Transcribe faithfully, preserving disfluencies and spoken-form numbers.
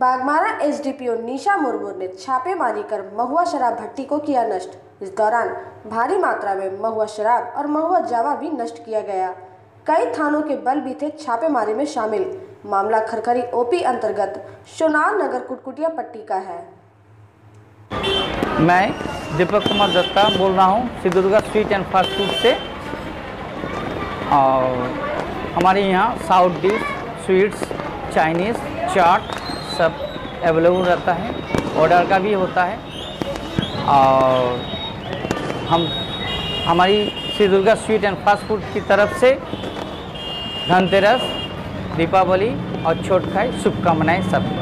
Baghmara SDPO निशा मुर्मू ने छापेमारी कर महुआ शराब भट्टी को किया नष्ट। इस दौरान भारी मात्रा में महुआ शराब और महुआ जावा भी नष्ट किया गया। कई थानों के बल भी थे छापेमारी में शामिल। मामला खरखरी ओपी अंतर्गत सोनार नगर कुटकुटिया पट्टी का है। मैं दीपक कुमार दत्ता बोल रहा हूँ Siddhadurga sweet and fast food से। और हमारे यहाँ south dish, sweets, Chinese, chaat सब अवेलेबल रहता है। ऑर्डर का भी होता है। और हम हमारी Siddhadurga sweet and fast food की तरफ से धनतेरस, दीपावली और छठ खाई शुभकामनाएं सब।